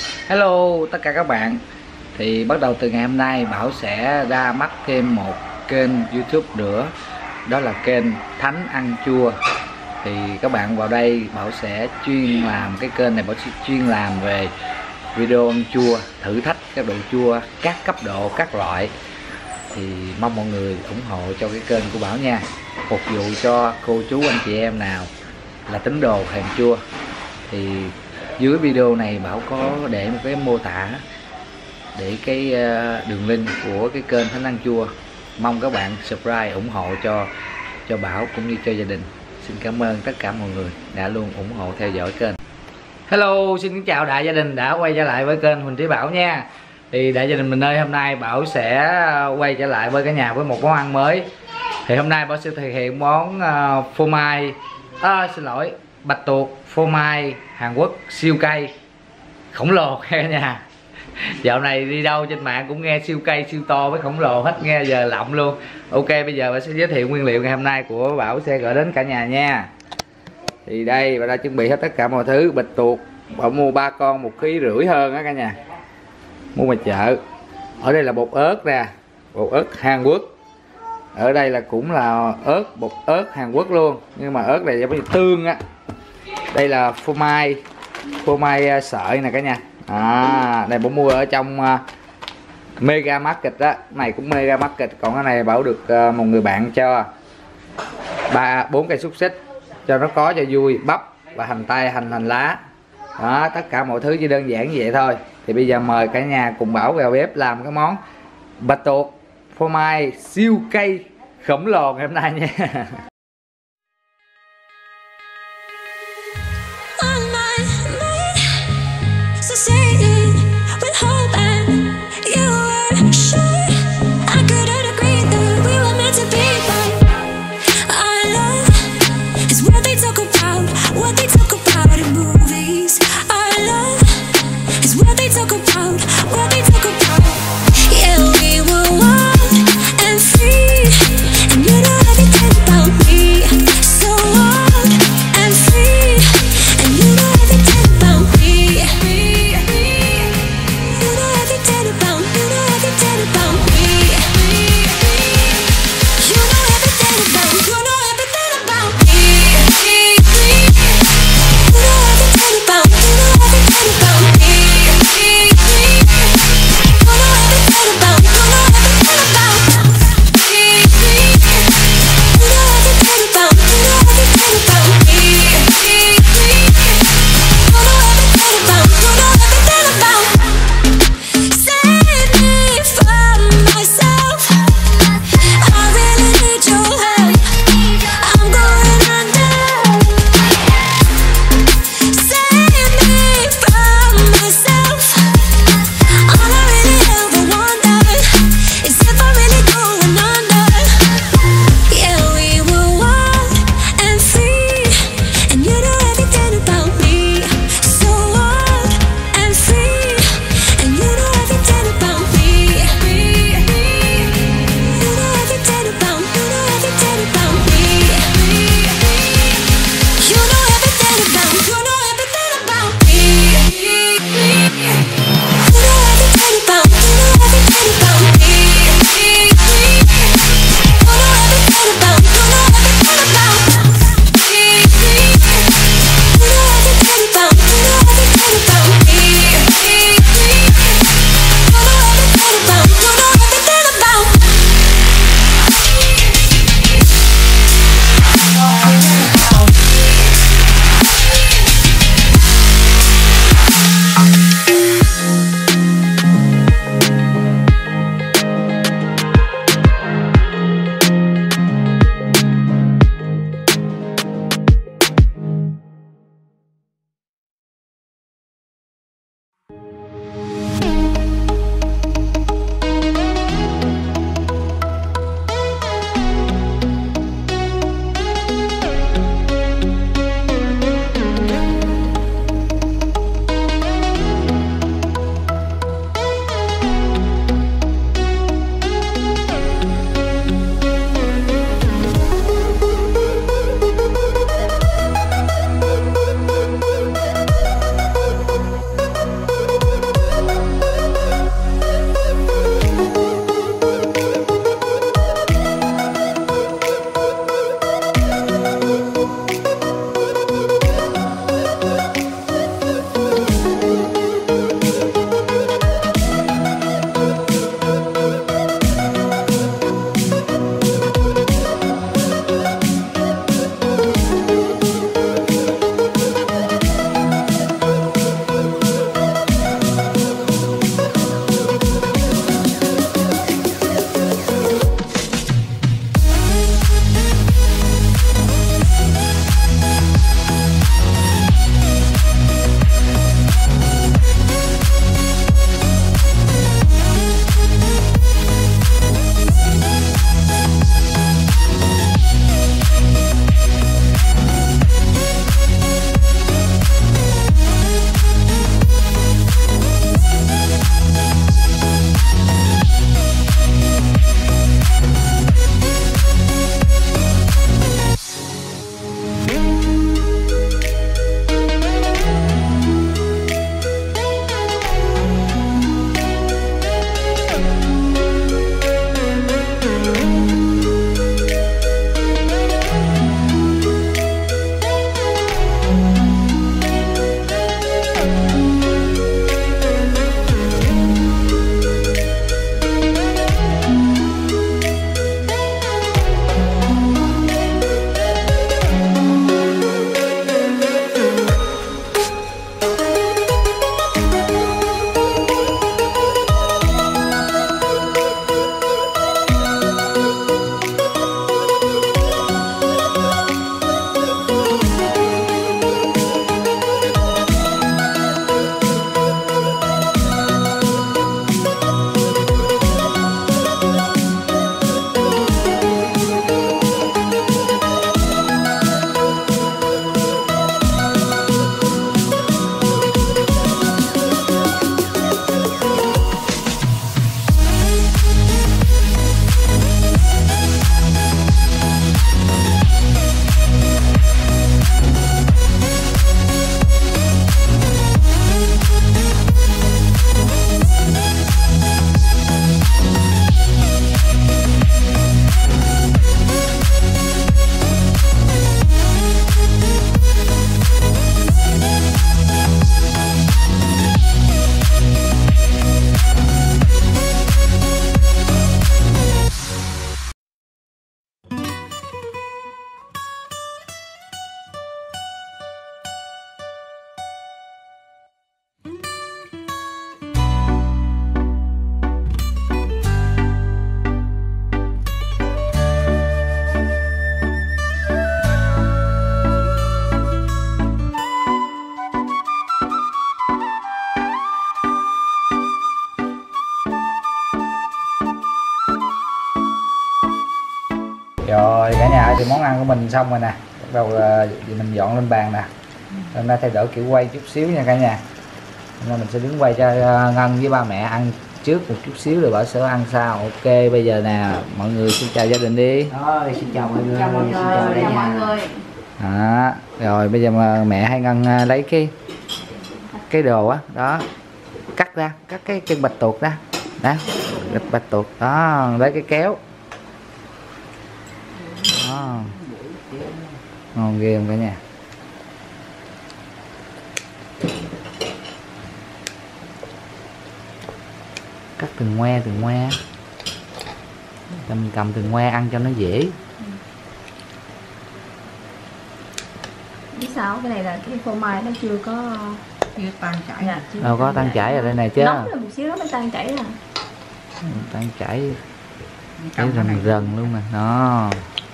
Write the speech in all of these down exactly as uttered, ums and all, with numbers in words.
Hello tất cả các bạn. Thì bắt đầu từ ngày hôm nay Bảo sẽ ra mắt thêm một kênh YouTube nữa. Đó là kênh Thánh Ăn Chua. Thì các bạn vào đây Bảo sẽ chuyên làm cái kênh này, Bảo sẽ chuyên làm về video ăn chua, thử thách các độ chua, các cấp độ, các loại. Thì mong mọi người ủng hộ cho cái kênh của Bảo nha. Phục vụ cho cô chú anh chị em nào là tín đồ thèm chua. Thì dưới video này Bảo có để một cái mô tả để cái đường link của cái kênh Thánh Ăn Chua. Mong các bạn subscribe ủng hộ cho cho Bảo cũng như cho gia đình. Xin cảm ơn tất cả mọi người đã luôn ủng hộ theo dõi kênh. Hello, xin chào đại gia đình đã quay trở lại với kênh Huỳnh Trí Bảo nha. Thì đại gia đình mình ơi, hôm nay Bảo sẽ quay trở lại với cả nhà với một món ăn mới. Thì hôm nay Bảo sẽ thực hiện món uh, phô mai, à, xin lỗi, bạch tuộc phô mai Hàn Quốc siêu cay khổng lồ cả nhà. Dạo này đi đâu trên mạng cũng nghe siêu cay, siêu to với khổng lồ hết, nghe giờ lộng luôn. Ok, bây giờ Bảo sẽ giới thiệu nguyên liệu ngày hôm nay của Bảo sẽ gửi đến cả nhà nha. Thì đây Bảo đã chuẩn bị hết tất cả mọi thứ. Bạch tuộc Bảo mua ba con một ký rưỡi hơn á cả nhà, mua ngoài chợ. Ở đây là bột ớt nè, bột ớt Hàn Quốc. Ở đây là cũng là ớt, bột ớt Hàn Quốc luôn, nhưng mà ớt này giống như tương á. Đây là phô mai, phô mai sợi nè cả nhà. À, đây Bảo mua ở trong uh, Mega Market đó, này cũng Mega Market. Còn cái này Bảo được uh, một người bạn cho ba bốn cây xúc xích cho nó có cho vui, bắp và hành tây, hành hành lá. Đó, tất cả mọi thứ chỉ đơn giản như vậy thôi. Thì bây giờ mời cả nhà cùng Bảo vào bếp làm cái món bạch tuộc phô mai siêu cay khổng lồ ngày hôm nay nha. lại thì món ăn của mình xong rồi nè. Bắt đầu uh, mình dọn lên bàn nè. Hôm nay thay đổi kiểu quay chút xíu nha cả nhà. Hôm nay mình sẽ đứng quay cho uh, Ngân với ba mẹ ăn trước một chút xíu rồi Bảo sẽ ăn sau. Ok, bây giờ nè mọi người xin chào gia đình đi. Rồi, xin chào mọi người. Chào mọi người. Xin chào Chào mọi nhà. người. Đó, rồi bây giờ mà mẹ hay Ngân uh, lấy cái cái đồ á, đó, cắt ra, cắt cái chân bạch tuộc ra. Đó, bạch, bạch tuộc, đó, lấy cái kéo. Đó. Ngon ghê không cả nhà. Cắt từng ngoe từng ngoe. Cầm cầm từng ngoe ăn cho nó dễ. Biết sao cái này là cái phô mai nó chưa có Chưa tan chảy. dạ, chưa Đâu có tan chảy ở đây này chứ. nóng là một xíu nó mới tan chảy à. Tan chảy cái rần rần luôn nè. Đó.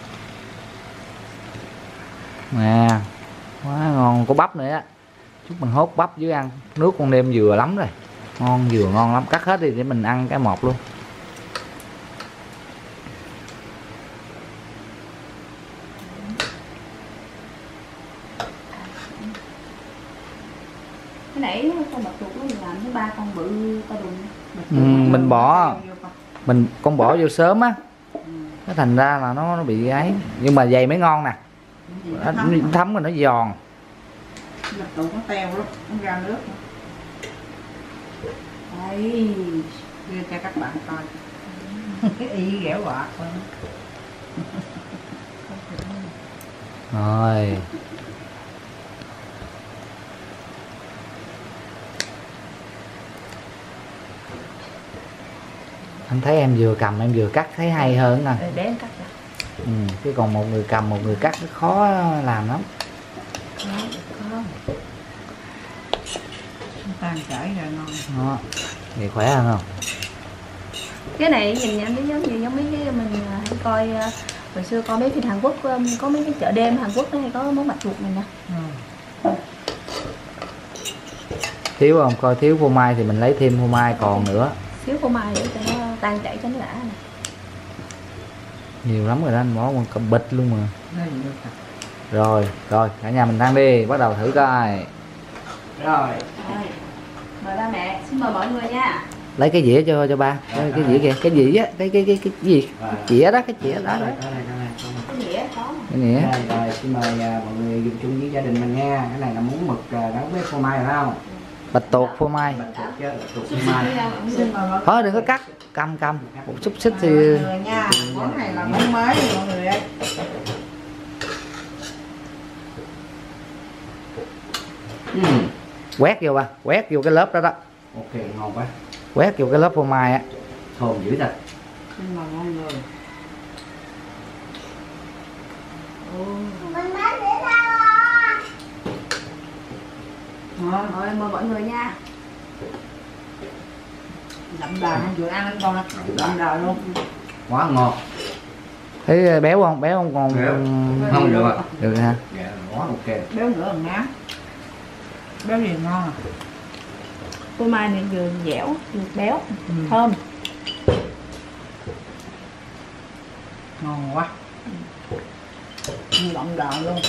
Nè. Quá ngon, có bắp nữa á. Chút mình hốt bắp dưới ăn. Nước con nêm vừa lắm rồi. Ngon, vừa ngon lắm. Cắt hết đi để mình ăn cái một luôn. Cái nãy con bạch tuộc nó làm cái ba con bự to đùng. Ừ, mình bỏ mình con bỏ vô sớm á, nó thành ra là nó nó bị ấy, nhưng mà dày mới ngon nè. Nó thấm, thấm rồi nó giòn. Bạch tuộc nó teo lắm, nó ra nước. Đây, Đưa cho các bạn coi. Cái y ghẻo quạt luôn. Rồi. Anh thấy em vừa cầm em vừa cắt thấy hay hơn nè. để em cắt ra. Ừ, chứ còn một người cầm một người cắt nó khó làm lắm. Đó, được không? Tan chảy ra ngon. Đó. Thì khỏe hơn không? Cái này nhìn em thấy giống như giống mấy cái mình hay coi uh, hồi xưa coi mấy phim Hàn Quốc, um, có mấy cái chợ đêm Hàn Quốc nó hay có món bạch tuộc này nè. Ừ. Thiếu không? Coi thiếu phô mai thì mình lấy thêm phô mai còn nữa. Xíu phô mai để cho nó tan chảy cho nó đã nè. Nhiều lắm rồi đó, anh bỏ một cầm bịch luôn mà. Đây được rồi. Rồi, rồi, cả nhà mình ăn đi, bắt đầu thử coi. Rồi. Đây. Mời ba mẹ, xin mời mọi người nha. Lấy cái dĩa cho cho ba. Cái, cái dĩa kìa, cái dĩa á, cái cái cái cái gì? Cái dĩa đó, cái dĩa đó. đó. Cái dĩa có. Cái dĩa. Rồi, rồi, xin mời uh, mọi người dùng chung với gia đình mình nha. Cái này là món mực uh, gắn với phô mai phải không? Bạch tuộc phô mai. Bạch tuộc chứ, bạch tuộc phô Xin mai. mời mọi người. Thôi đừng có cắt, cầm cầm. Một xúc xích thì Mọi người nha, món này là món mới mọi người ơi. uhm. Quét vô ba, quét vô cái lớp đó đó. Ok, ngon quá. Quét vô cái lớp phô mai á. Thơm dữ thật. Xin mời mọi người. Ngon. Rồi mời mọi người nha. Đậm đà không vừa ăn lên con á. Đậm đà luôn. Quá ngọt. Thấy béo không? Béo không? Còn Không được ạ. được ha. Dạ, quá ok. Béo nữa là ngán. Béo gì ngon à? Phô mai này vừa dẻo, vừa béo, Ừ. thơm. Ngon quá. Đậm đà luôn.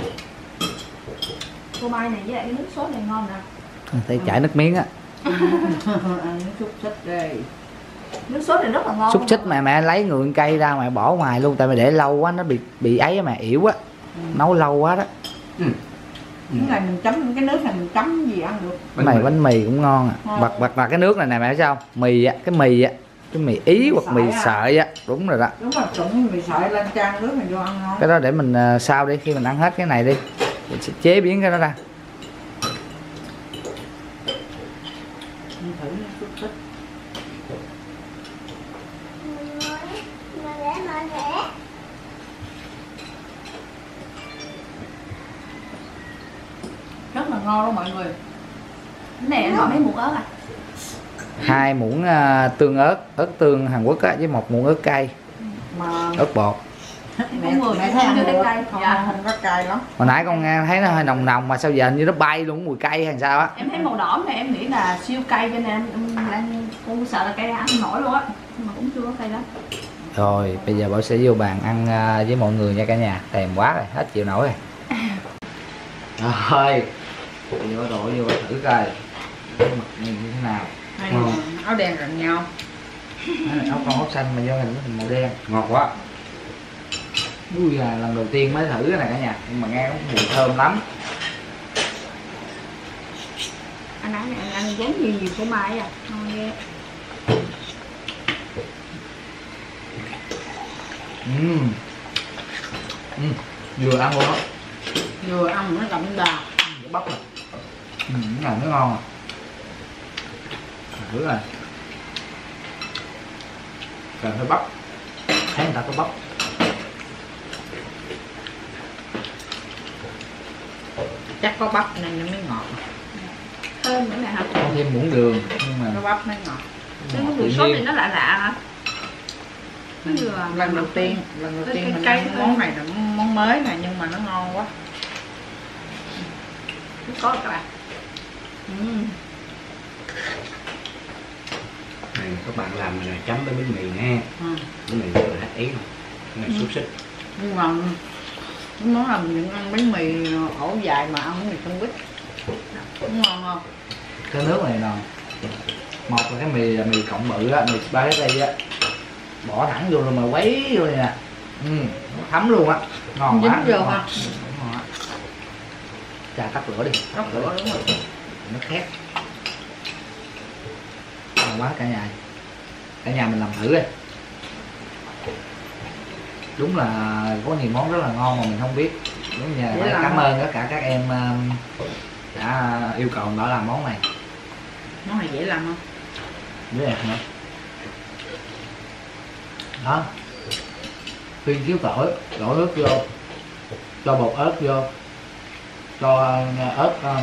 Phô mai này với lại cái nước sốt này ngon nè. Thấy chảy nước miếng á. Ăn nước xúc xích đây. Nước sốt này rất là ngon. Xúc xích mà mẹ lấy ngượng cây ra mẹ bỏ ngoài luôn, tại mày để lâu quá nó bị bị ấy á, mẹ yếu á. Ừ. Nấu lâu quá đó. Ừ. Cái này mình chấm, cái nước này mình chấm gì ăn được. Cái này bánh mì cũng ngon à. Ngon. Bật bật bật cái nước này nè mẹ thấy sao? Mì á, cái mì á, cái mì ý hoặc mì sợi á, đúng rồi đó. Đúng rồi, trụng mì sợi lên trang nước mình vô ăn ngon. Cái đó để mình uh, sau đi, khi mình ăn hết cái này đi mình sẽ chế biến cái đó ra. Mình thử nước xúc xích. Rất là ngon luôn mọi người. Cái này em bỏ mấy muỗng ớt à? Hai muỗng uh, tương ớt, ớt tương Hàn Quốc á, với một muỗng ớt cay, Mà ớt bột. mẹ, người mẹ chưa thấy ăn chưa được thấy cay. không, Dạ. không có cay lắm. Hồi nãy con nghe thấy nó hơi nồng nồng mà sao giờ như nó bay luôn, mùi cay hay sao á. Em thấy màu đỏ này em nghĩ là siêu cay cho nên em, em, em cũng sợ là cay ăn không nổi luôn á. Nhưng mà cũng chưa có cay lắm. Rồi bây giờ Bảo sẽ vô bàn ăn với mọi người nha cả nhà. Thèm quá rồi, hết chịu nổi rồi. Rồi vô đổ vô thử coi cái mực này như thế nào. Hai áo đen gần nhau. Áo con áo xanh mà vô hình nó thành màu đen, ngọt quá. Ui à, lần đầu tiên mới thử cái này cả nhà, nhưng mà nghe nó mùi thơm lắm. Anh ăn này ăn giống như nhiều của mai à, ngon ghê. Uhm. Uhm. Vừa ăn luôn á, Vừa ăn nó đậm đà. cái bắp này, ừ, cái này nó ngon à. Thử này, cần phải bắp, thấy người ta có bắp. Chắc có bắp nên nó mới ngọt. Thơm nữa nè hả? Có thêm muỗng đường nhưng mà Có bắp mới ngọt. Cái ngọt mùi tự sốt thì nhiên. nó lạ lạ hả? Nó vừa Lần đầu tiên, lần đầu cái- tiên cái mình cây ăn thôi. món này là món mới nè, nhưng mà nó ngon quá. có các bạn. Uhm. Này các bạn làm này chấm với bánh mì nè. Ừ. Bánh mì rất là hết ý luôn. Cái này Ừ. xúc xích. Nhưng mà cái món làm những ăn bánh mì ổ dài mà ăn bánh mì sandwich nó ngon không? Cái nước này nè, một là cái mì là mì cộng bự á, mì spaghetti á, bỏ thẳng vô rồi mà quấy vô này nè, ừ, nó thấm luôn á, ngon Dính quá. vô ngon. ha. Ngon á. Chà tắt lửa đi, Tắt lửa đúng rồi. nó khét, ngon quá cả nhà, cả nhà mình làm thử đi. Đúng là có nhiều món rất là ngon mà mình không biết. Đúng nhà Dễ làm cảm không? ơn tất cả các em um, đã yêu cầu mình đã làm món này. Món này dễ làm không? Dễ đẹp nữa. Đó, phiên thiếu tỏi, đổ nước vô, cho bột ớt vô, cho uh, ớt um,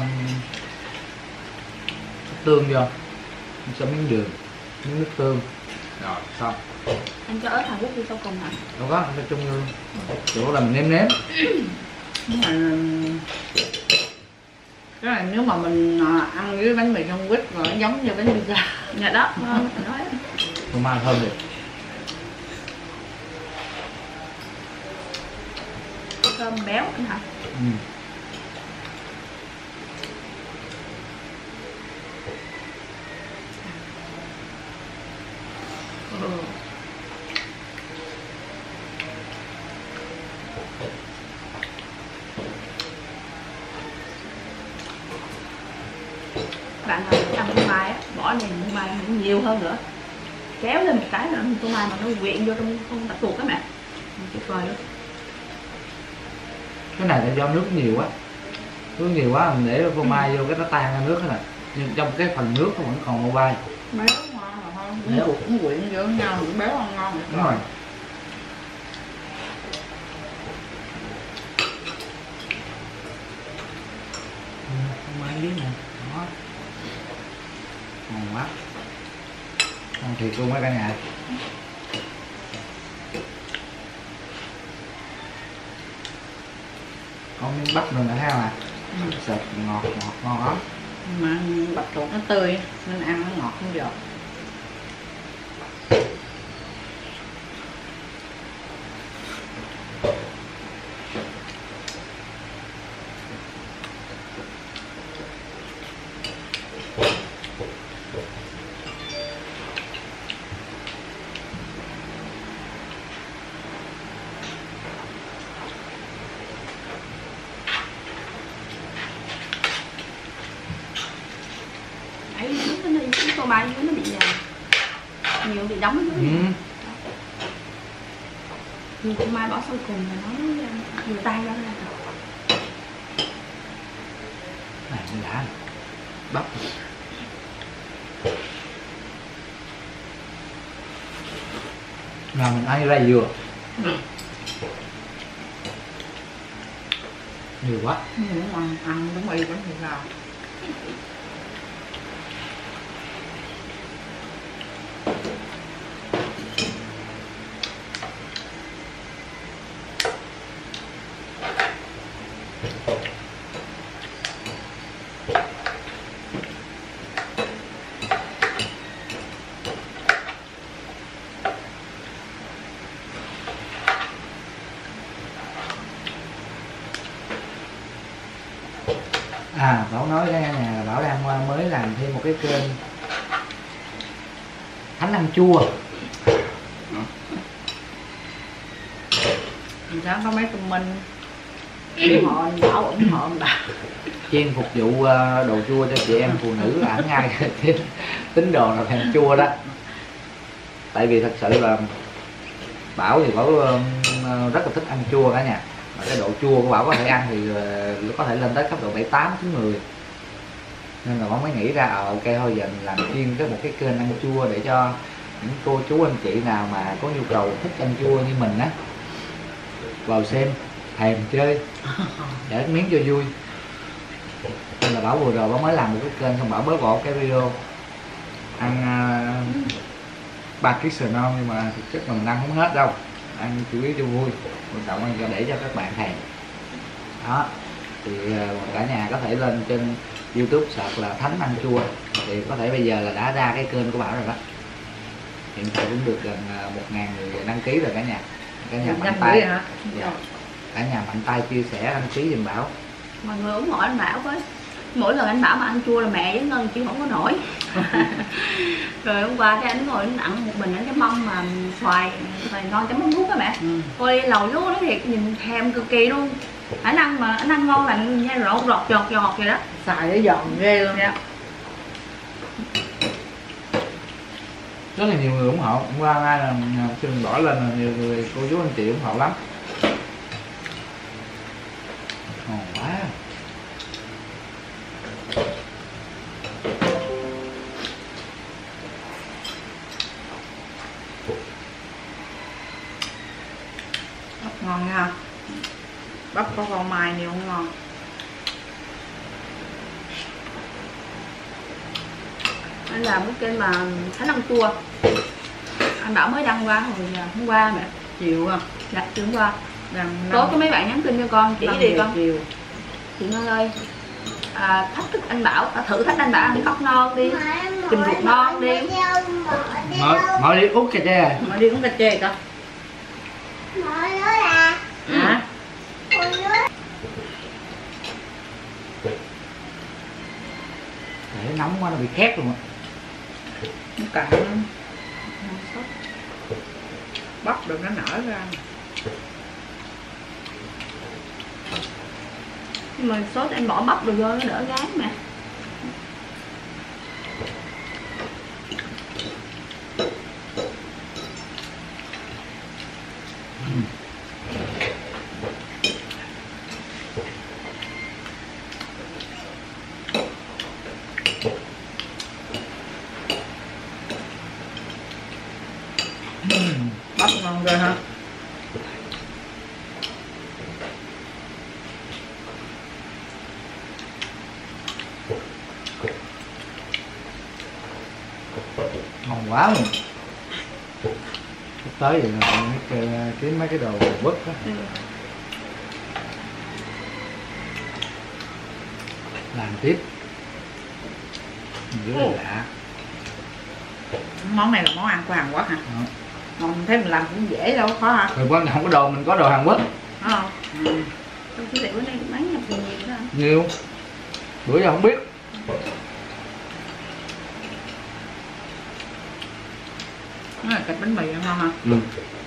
tương vô, cho miếng đường, miếng nước tương, rồi xong. Anh cho ớt Hàn Quốc đi sau cùng hả? Đâu có, nói chung như chỗ là mình nêm nếm. Món này cái này nếu mà mình à, ăn với bánh mì sandwich rồi nó giống như bánh pizza. Dạ đó, ngon, mình nói. Phô mai thơm được. Cơm béo anh hả? Ừ. Ừ. Bạn nào ăn phô mai á, bỏ này phô mai cũng nhiều hơn nữa, kéo lên một cái là phô mai mà nó quyện vô trong không tách ruột á mẹ, tuyệt vời luôn. Cái này là do nước nhiều quá, nước nhiều quá mình để phô mai vô cái nó tan ra nước hết rồi, nhưng trong cái phần nước nó vẫn còn một bay. Béo ngon mà không? Béo. Cũng cũng quyện với nhau, cũng béo ăn ngon. Đúng rồi. Phô mai biết nè, đó, ngon quá, ngon thiệt luôn á cả nhà. Có miếng bắp nữa nè thấy không ạ? Ừ. Sệt ngọt ngọt ngon lắm. Mà bạch tuộc nó tươi nên ăn nó ngọt không giọt. Ấy cái nó cái phô mai nó bị à, nhiều bị đóng dưới. Ừ. Nhiều phô mai bỏ sau cùng là nó nhiều tay ra ra. Này nó đã này. Bắp nào mình ăn ra dừa. Ừ. Nhiều quá. Nhưng mà ăn đúng y vẫn thì sao? cái kênh Thánh Ăn Chua. Sáng có mấy comment ủng hộ anh Bảo, ủng hộ anh Bảo. Chuyên phục vụ đồ chua cho chị em phụ nữ là ảnh ngay tín đồ là thèm chua đó. Tại vì thật sự là Bảo thì Bảo rất là thích ăn chua cả nhà. Mà cái độ chua của Bảo có thể ăn thì có thể lên tới cấp độ bảy tám chín mười. Nên là Bảo mới nghĩ ra à, ok thôi giờ mình làm chuyên cái một cái kênh ăn chua để cho những cô chú anh chị nào mà có nhu cầu thích ăn chua như mình á vào xem thèm chơi để miếng cho vui. Nên là Bảo vừa rồi Bảo mới làm một cái kênh xong Bảo bớt bỏ cái video ăn uh, ba ký sườn non, nhưng mà thực chất mình ăn không hết đâu, ăn chủ yếu cho vui, quan trọng là để cho các bạn thèm đó. Thì uh, cả nhà có thể lên trên YouTube search là Thánh Ăn Chua thì có thể bây giờ là đã ra cái kênh của Bảo rồi đó. Hiện tại cũng được gần một ngàn người đăng ký rồi cả nhà. Cả nhà mạnh tay hả? Dạ. Cả nhà mạnh tay chia sẻ đăng ký giùm Bảo. Mọi người ủng hộ anh Bảo với. Mỗi lần anh Bảo mà ăn chua là mẹ với Ngân chứ không có nổi. Rồi hôm qua cái anh ngồi anh ăn một mình anh cái mâm mà xoài xoài ngon chấm mắm ruốc á mẹ. Ừ. Ôi lầu lúa nó thiệt nhìn thèm cực kỳ luôn. Anh ăn mà anh ăn ngon lành nha, rọt rọt giọt giọt vậy đó. Xài nó giòn ghê luôn. Dạ. Rất là nhiều người ủng hộ. Hôm qua ai là xin bỏ lên là nhiều người cô chú anh chị ủng hộ lắm. Ngon quá. Bắp ngon nha. Bắp có con mai nhiều không ngon. Anh làm cái kênh mà Thánh Ăn Chua. Anh Bảo mới đăng qua hồi hôm qua mẹ. Chiều à. Dạ chiều hôm qua. Tối có mấy bạn nhắn tin cho con chỉ đi con. Chiều. Chị Ngân ơi, à, thách thức anh Bảo, à, thử thách anh Bảo ăn ốc non đi, chùm ruột non đi. Mở, mở đi uống cà chê. Mở đi uống cà chê con. Mở nữa là. Hả? Để nóng quá nó bị khét luôn á. Nó cạn. Bắp được nó nở ra. Nhưng mà sốt anh bỏ bắp rồi vô nó đỡ gán mà. Bắp ngon rồi hả? Ngon quá luôn. Tới vậy là mấy kiếm mấy cái đồ vứt đó. Ừ. Làm tiếp. Rất là lạ. Món này là món ăn của Hàn Quốc hả? Ừ. Mà mình thấy mình làm cũng dễ đâu, khó hả? Rồi quan trọng cái đồ mình có đồ Hàn Quốc. Đúng không? Ừ. Tôi chỉ bữa nay mấy nhập nhiều nhiều đó. Nhiều. Bữa giờ không biết. Nó là thịt bánh mì ngon hả? Ừ.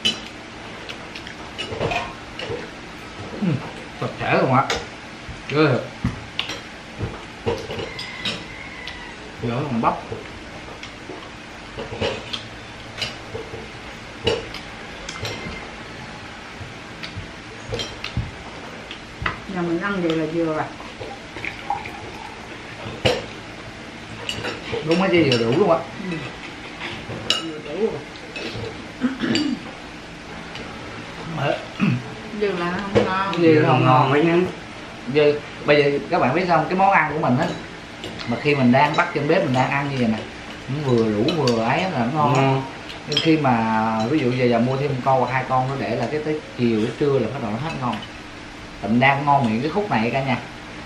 Ừ. Thật thể luôn ạ. Ghê thật. Giờ còn bắp. Giờ mình ăn vậy là vừa rồi. Đúng mấy chi vừa đủ luôn á. Ừ. Vừa đủ rồi. Dư là nó không ngon. Dư không ngon mấy nhắn. Dư. Bây giờ các bạn biết sao cái món ăn của mình á, mà khi mình đang bắt trên bếp mình đang ăn như vậy nè, nó vừa đủ vừa ấy là nó ngon. Ừ. Nhưng khi mà ví dụ giờ giờ mua thêm một con hoặc hai con nó để là cái tới chiều tới trưa là bắt đầu nó hết ngon. Mình đang ngon miệng cái khúc này cả nhà.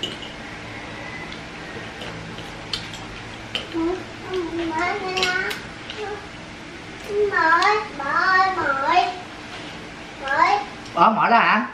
Ờ mở đó hả?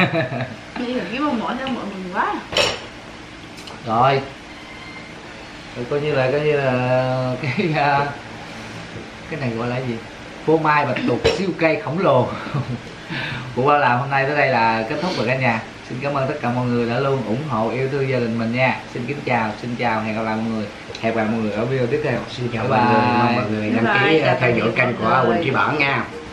Nghĩ là kiếm ông mỏi theo mọi người quá. Rồi. Rồi coi như là coi như là cái uh, cái này gọi là gì, phô mai bạch tuộc siêu cây khổng lồ của Bao làm hôm nay tới đây là kết thúc rồi cả nhà. Xin cảm ơn tất cả mọi người đã luôn ủng hộ yêu thương gia đình mình nha. Xin kính chào, xin chào, hẹn gặp lại mọi người, hẹn gặp lại mọi người ở video tiếp theo. Xin chào Bye mọi người, bye. mong mọi người đăng ký Bye bye. theo dõi kênh của Quỳnh Trí Bảo nha.